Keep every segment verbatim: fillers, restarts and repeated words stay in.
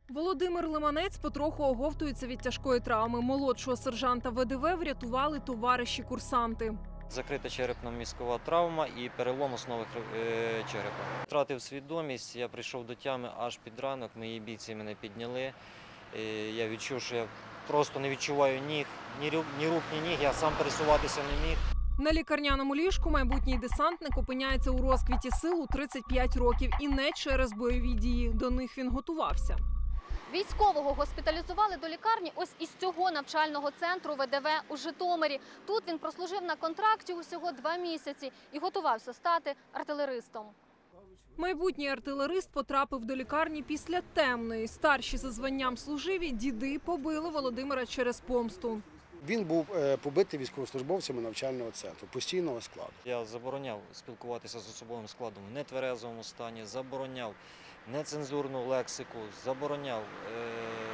Володимир Лиманець потроху оговтується від тяжкої травми. Молодшого сержанта Ве Де Ве врятували товариші-курсанти. Закрита черепно-мізкова травма і перелом основи е, черепа. Втратив свідомість, я прийшов до тями аж під ранок, мої бійці мене підняли. Е, я відчув, що я просто не відчуваю ніг, ні рук, ні рук, ні ніг, я сам пересуватися не міг. На лікарняному ліжку майбутній десантник опиняється у розквіті сил у тридцять п'ять років. І не через бойові дії. До них він готувався. Військового госпіталізували до лікарні ось із цього навчального центру Ве Де Ве у Житомирі. Тут він прослужив на контракті усього два місяці і готувався стати артилеристом. Майбутній артилерист потрапив до лікарні після темної. Старші за званням служиві діди побили Володимира через помсту. Він був побитий військовослужбовцями навчального центру, постійного складу. Я забороняв спілкуватися з особовим складом в нетверезовому стані, забороняв нецензурну лексику, забороняв е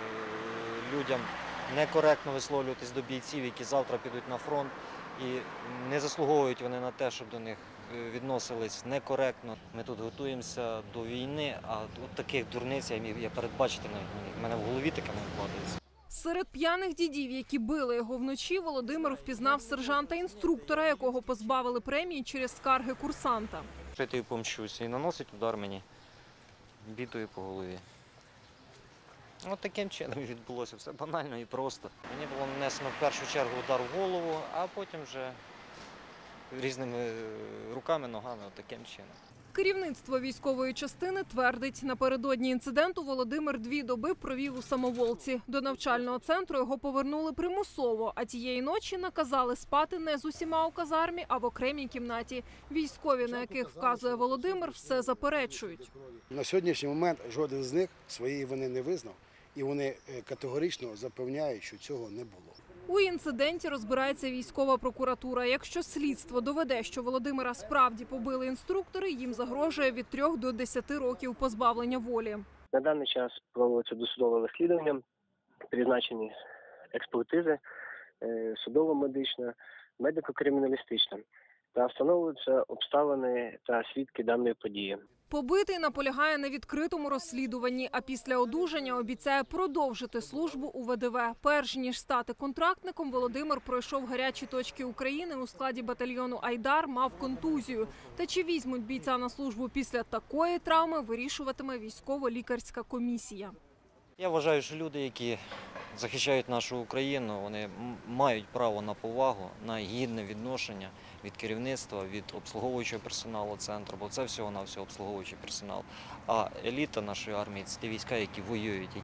людям некоректно висловлюватись до бійців, які завтра підуть на фронт. І не заслуговують вони на те, щоб до них відносились некоректно. Ми тут готуємося до війни, а от таких дурниць я міг я передбачити навіть не міг. У мене в голові таке не вкладається. Серед п'яних дідів, які били його вночі, Володимир впізнав сержанта-інструктора, якого позбавили премії через скарги курсанта. Притою помщуся і наносить удар мені бітою по голові. От таким чином відбулося, все банально і просто. Мені було нанесено в першу чергу удар в голову, а потім вже різними руками, ногами, от таким чином. Керівництво військової частини твердить, напередодні інциденту Володимир дві доби провів у самоволці. До навчального центру його повернули примусово, а тієї ночі наказали спати не з усіма у казармі, а в окремій кімнаті. Військові, на яких вказує Володимир, все заперечують. На сьогоднішній момент жоден з них своєї вини не визнав, і вони категорично запевняють, що цього не було. У інциденті розбирається військова прокуратура. Якщо слідство доведе, що Володимира справді побили інструктори, їм загрожує від трьох до десяти років позбавлення волі. На даний час проводиться досудове розслідування, призначені експертизи, судово-медична, медико-криміналістична та встановлюються обставини та свідки даної події. Побитий наполягає на відкритому розслідуванні, а після одужання обіцяє продовжити службу у Ве Де Ве. Перш ніж стати контрактником, Володимир пройшов гарячі точки України у складі батальйону «Айдар», мав контузію. Та чи візьмуть бійця на службу після такої травми, вирішуватиме військово-лікарська комісія. Я вважаю, що люди, які захищають нашу Україну, вони мають право на повагу, на гідне відношення від керівництва, від обслуговуючого персоналу центру, бо це всього-навсього обслуговуючий персонал. А еліта нашої армії – це ті війська, які воюють,